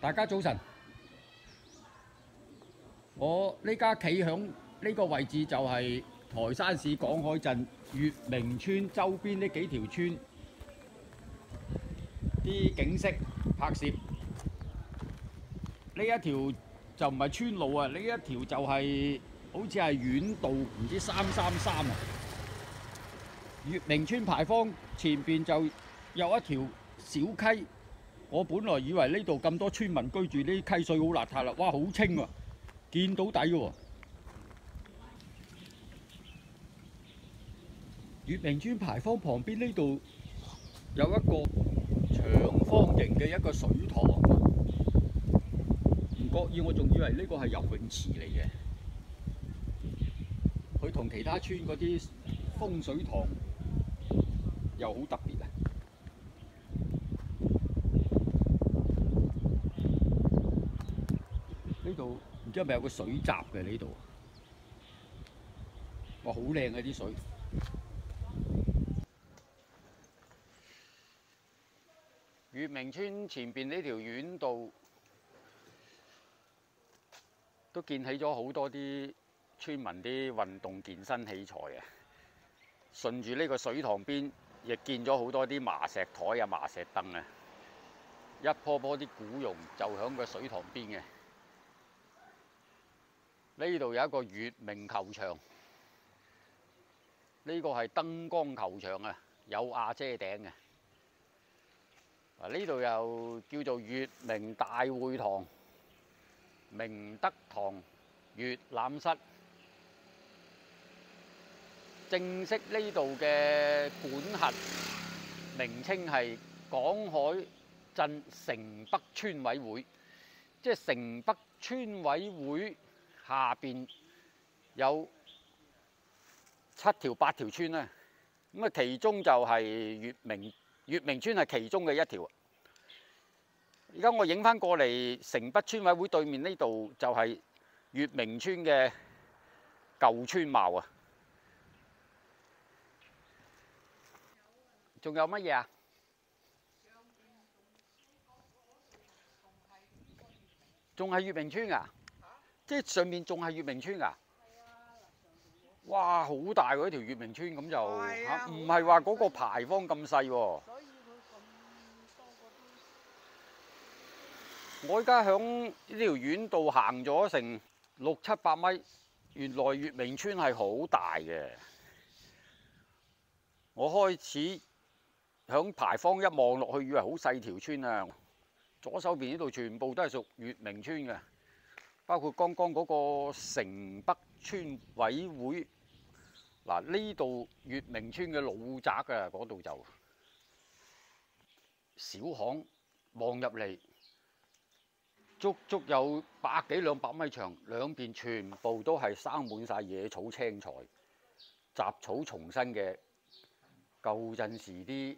大家早晨，我呢家企響呢個位置就係台山市港海鎮月明村周邊呢幾條村啲景色拍攝。呢一條就唔係村路啊，呢一條就係、好似係縣道，唔知333啊。月明村牌坊前邊就有一條小溪。我本來以為呢度咁多村民居住，呢溪水好邋遢啦，哇，好清喎，見到底喎。月明村牌坊旁邊呢度有一個長方形嘅一個水塘，唔覺意我仲以為呢個係游泳池嚟嘅。佢同其他村嗰啲風水塘又好特別啊！呢度唔知係咪有個水閘嘅呢度？哇，好靚啊啲水！月明村前邊呢條縣道都建起咗好多啲村民啲運動健身器材啊！順住呢個水塘邊，亦建咗好多啲麻石台啊、麻石凳啊，一棵棵啲古榕就響個水塘邊嘅。呢度有一個月明球場，呢個係燈光球場啊，有瓦遮頂嘅。呢度又叫做月明大會堂、明德堂、閱覽室。正式呢度嘅管轄名稱係港海鎮城北村委會，即係城北村委會下邊有7條8條村啦。咁啊，其中就係月明村係其中嘅一條。而家我影翻過嚟，城北村委會對面呢度就係月明村嘅舊村貌啊！仲有乜嘢啊？仲係月明村㗎？即係上面仲係月明村㗎？哇，好大喎！呢條月明村咁就嚇，唔係話嗰個牌坊咁細喎。我而家響呢條縣道行咗成600、700米，原來月明村係好大嘅。我開始響牌坊一望落去，以為好細條村啊。左手邊呢度全部都係屬月明村嘅，包括剛剛嗰個城北村委會。嗱，呢度月明村嘅老宅啊，嗰度就小巷望入嚟，足足有100幾200米長，兩邊全部都係生滿晒野草青菜，雜草叢生嘅舊陣時啲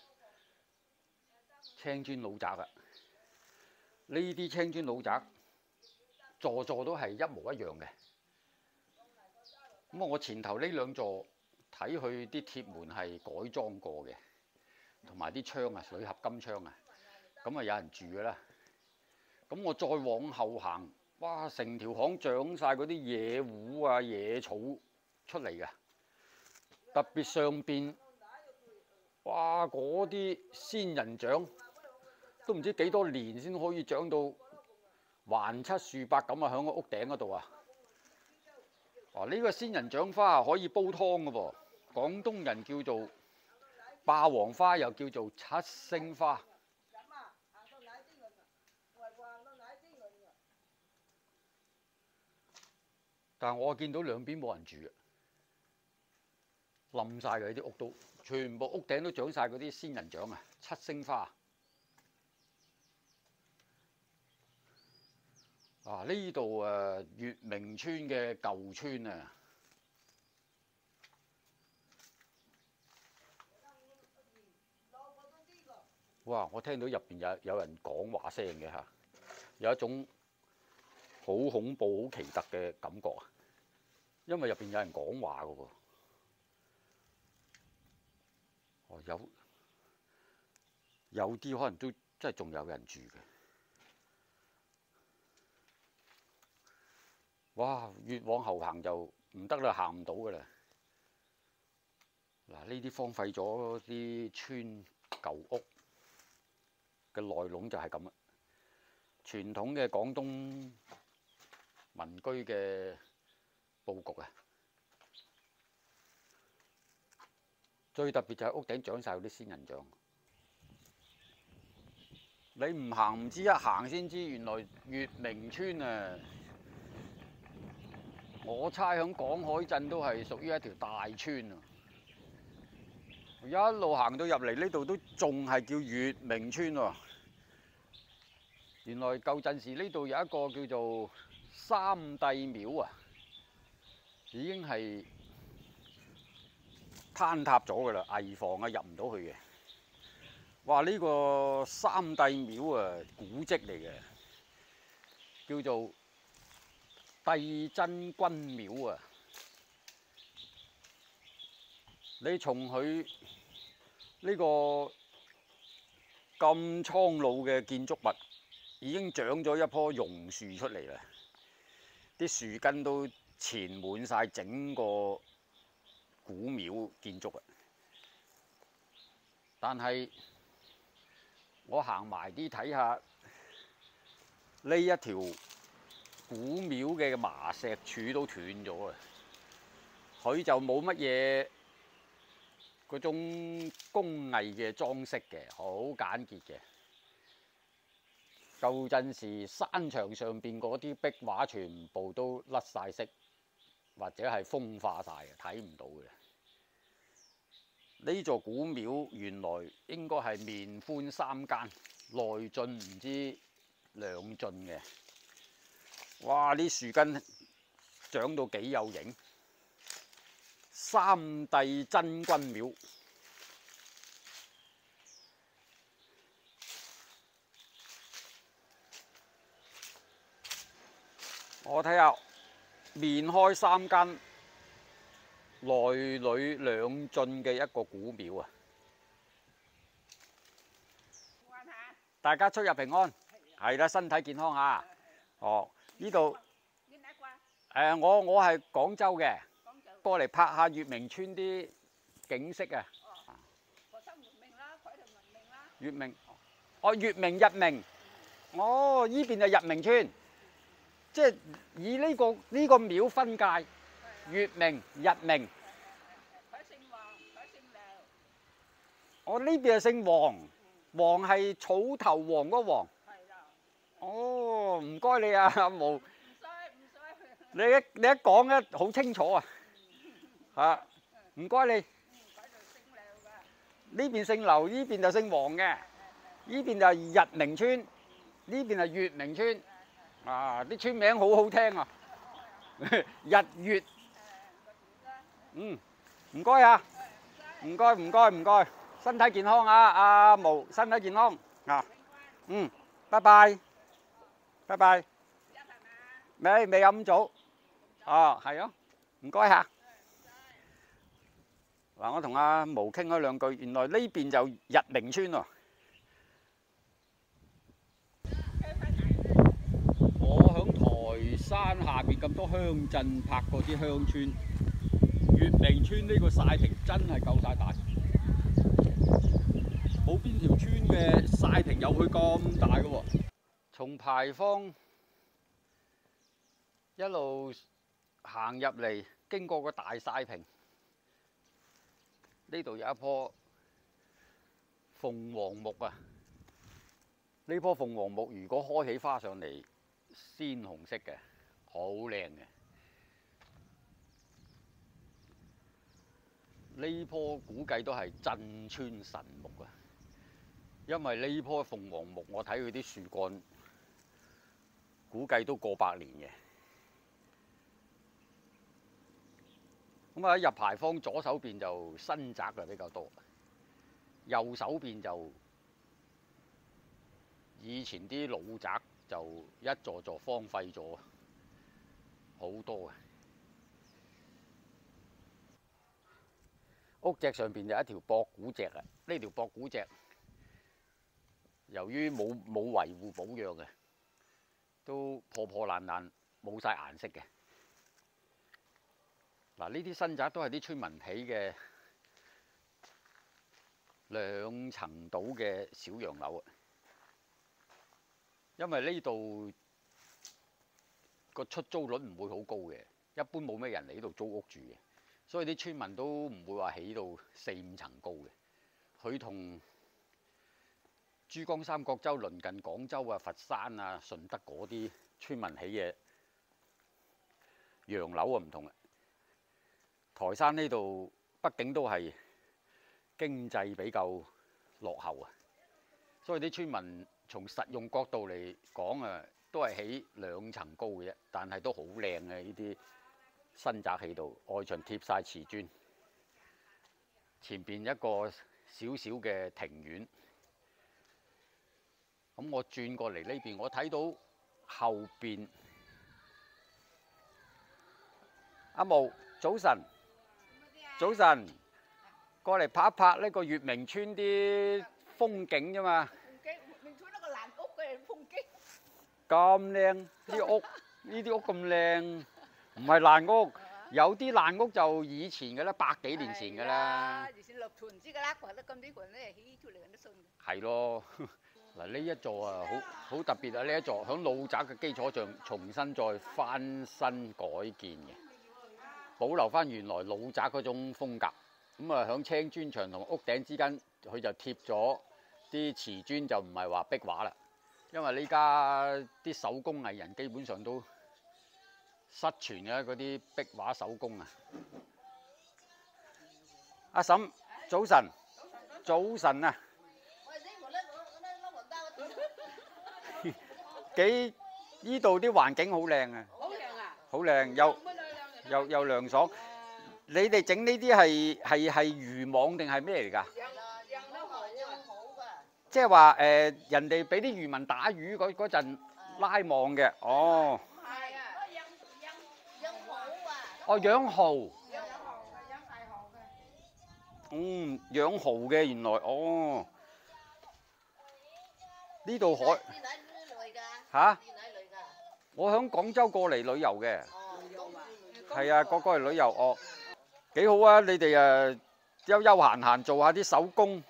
青磚老宅啊！呢啲青磚老宅座座都係一模一樣嘅。咁我前頭呢兩座睇佢啲鐵門係改裝過嘅，同埋啲窗啊，鋁合金窗啊，咁啊有人住㗎啦。咁我再往後行，哇！成條巷長晒嗰啲野胡啊、野草出嚟嘅，特別上邊，哇！嗰啲仙人掌都唔知幾多年先可以長到橫七豎八咁啊！喺個屋頂嗰度啊！呢個仙人掌花可以煲湯嘅噃，廣東人叫做霸王花，又叫做七星花。但係我見到兩邊冇人住嘅，冧晒嘅啲屋都，全部屋頂都長晒嗰啲仙人掌啊，七星花。呢度月明村嘅舊村啊，哇！我聽到入邊有人講話聲嘅嚇，有一種好恐怖、好奇特嘅感覺啊！因為入邊有人講話嘅喎，有啲可能都真係仲有人住嘅。 哇！越往後行就唔得啦，行唔到噶啦。嗱，呢啲荒廢咗啲村舊屋嘅內籠就係咁啦。傳統嘅廣東民居嘅佈局啊，最特別就係屋頂長晒嗰啲仙人掌。你唔行唔知，一行先知原來月明村啊！我猜響廣海鎮都係屬於一條大村啊！一路行到入嚟呢度都仲係叫月明村喎。原來舊陣時呢度有一個叫做三帝廟啊，已經係坍塌咗㗎啦，危房啊入唔到去嘅。哇！呢個三帝廟啊，古蹟嚟嘅，叫做帝真君廟啊。你從佢呢個咁蒼老嘅建築物，已經長咗一棵榕樹出嚟啦，啲樹根都纏滿晒整個古廟建築啊！但係我行埋啲睇下呢一條古廟嘅麻石柱都斷咗啊！佢就冇乜嘢嗰種工藝嘅裝飾嘅，好簡潔嘅。舊陣時山牆上邊嗰啲壁畫全部都甩晒色，或者係風化晒嘅，睇唔到嘅。呢座古廟原來應該係面寬三間，內進唔知兩進嘅。哇！啲樹根長到幾有型。三帝真君廟，我睇下面開三間，內裏兩進嘅一個古廟啊！大家出入平安，係啦，身體健康啊！哦，呢度我係廣州嘅。過嚟拍下月明村啲景色啊！月明，哦，月明日明，哦，依邊就日明村，即係以呢個廟分界，月明、日明。佢姓黃，佢姓梁。我呢邊係姓黃，黃係草頭黃嗰黃。係啦。哦，唔該你啊，阿毛。唔使。你一講咧，好清楚啊！嚇，唔該你。呢邊姓劉，呢邊就姓黃嘅。呢邊就係日明村，呢邊係月明村。啊，啲村名好好聽啊！日月。唔該啊，唔該，身體健康啊，阿毛，身體健康啊。拜拜。未有咁早。哦，係啊，唔該嚇。嗱，我同阿毛傾咗兩句，原來呢邊就日明村喎。我響台山下邊咁多鄉鎮拍過啲鄉村，月明村呢個曬坪真係夠晒大，冇邊條村嘅曬坪有佢咁大嘅喎。從牌坊一路行入嚟，經過個大曬坪。呢度有一棵鳳凰木啊！呢棵鳳凰木如果開起花上嚟，鮮紅色嘅，好靚嘅。呢棵估計都係鎮村神木啊！因為呢棵鳳凰木，我睇佢啲樹幹，估計都過百年嘅。咁啊！入牌坊左手邊就新宅嘅比較多，右手邊就以前啲老宅，就一座座荒廢咗，好多嘅。屋脊上邊有一條駁古脊啊！呢條駁古脊由於冇維護保養嘅，都破破爛爛，冇晒顏色嘅。 嗱，呢啲新宅都係啲村民起嘅2層到嘅小洋樓啊。因為呢度個出租率唔會好高嘅，一般冇咩人嚟呢度租屋住嘅，所以啲村民都唔會話起到4、5層高嘅。佢同珠江三角洲鄰近廣州啊、佛山啊、順德嗰啲村民起嘅洋樓啊唔同啊。台山呢度畢竟都係經濟比較落後啊，所以啲村民從實用角度嚟講啊，都係起2層高嘅啫，但係都好靚嘅呢啲新宅起到，外牆貼晒瓷磚，前邊一個少少嘅庭院。咁我轉過嚟呢邊，我睇到後邊阿毛，早晨，早晨，過嚟拍一拍呢個月明村啲風景啫嘛。咁靚啲屋，呢啲屋咁靚，唔係爛屋，有啲爛屋就以前嘅啦，100幾年前嘅啦。係咯，嗱呢一座啊，好特別啊！呢一座響老宅嘅基礎上重新再翻新改建嘅，保留翻原來老宅嗰種風格。咁啊，響青磚牆同屋頂之間，佢就貼咗啲瓷磚，就唔係話壁畫啦。因為呢家啲手工藝人基本上都失傳嘅嗰啲壁畫手工啊。阿嬸，早晨，早晨啊！幾呢度啲環境好靚啊！好靚啊！好靚，又涼爽。你哋整呢啲係漁網定係咩嚟㗎？即係話人哋俾啲漁民打魚嗰陣拉網嘅，哦。係啊，養蠔啊。哦，養蠔。養大蠔嘅。嗯，養蠔嘅原來，哦。呢度海。嚇？我響廣州過嚟旅遊嘅。係啊，過嚟旅遊，哦。幾好啊！你哋休閒做下啲手工。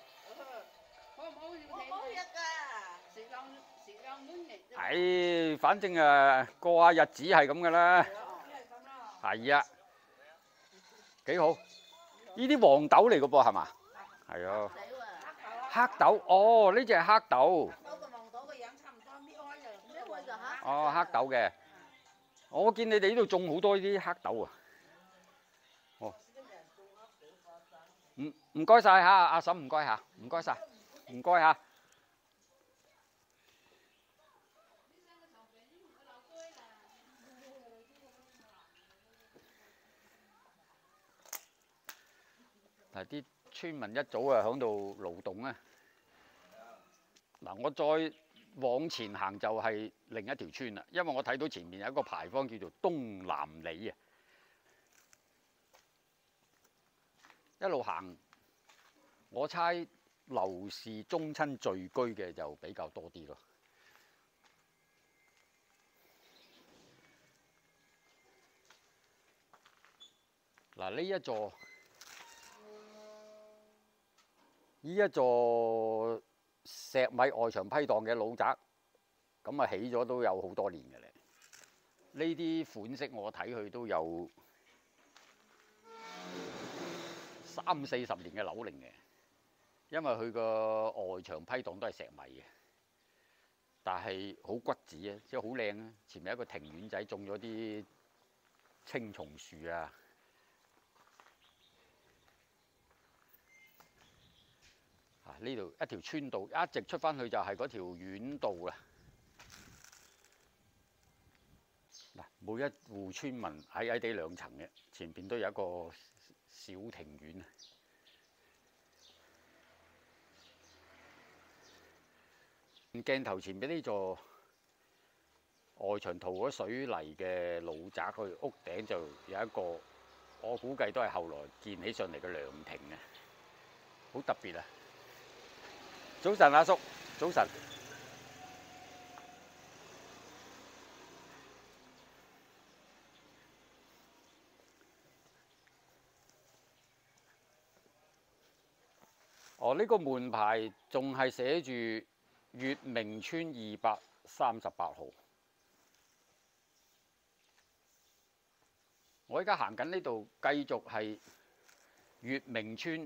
唉，反正過下日子係咁噶啦。係啊，幾好。呢啲黃豆嚟噶噃，係嘛？係啊。黑豆，哦，呢隻係黑豆。哦，黑豆嘅。我見你哋呢度種好多呢啲黑豆啊。哦。唔該晒嚇，阿嬸唔該嚇，唔該晒，唔該嚇。嗱，啲村民一早啊喺度勞動啊。嗱，我再往前行就係另一條村啦，因為我睇到前面有一個牌坊叫做東南里啊。一路行，我猜劉氏宗親聚居嘅就比較多啲咯。嗱，呢一座石米外牆批盪嘅老宅，咁啊起咗都有好多年嘅咧。呢啲款式我睇佢都有30、40年嘅樓齡嘅，因為佢個外牆批盪都係石米嘅，但係好骨子啊，即係好靚啊！前面一個庭院仔種咗啲青松樹啊。呢度一條村道一直出翻去就係嗰條院道啦。嗱，每一戶村民矮矮地2層嘅，前邊都有一個小庭院。鏡頭前邊呢座外牆塗咗水泥嘅老宅，佢屋頂就有一個，我估計都係後來建起上嚟嘅涼亭啊，好特別啊！早晨，阿叔，早晨。 哦，呢個門牌仲係寫住乙明邨238號。我而家行緊呢度，繼續係乙明邨。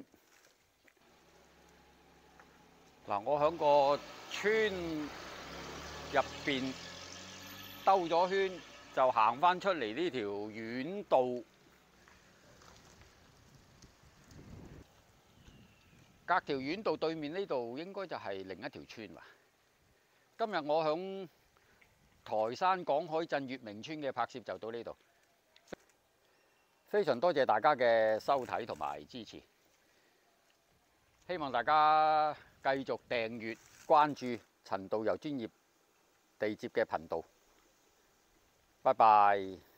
嗱，我喺個村入邊兜咗圈，就行翻出嚟呢條院道。隔條院道對面呢度應該就係另一條村吧。今日我響台山港海鎮乙明邨嘅拍攝就到呢度，非常多謝大家嘅收睇同埋支持，希望大家繼續訂閱關注陳導遊專業地接嘅頻道。拜拜。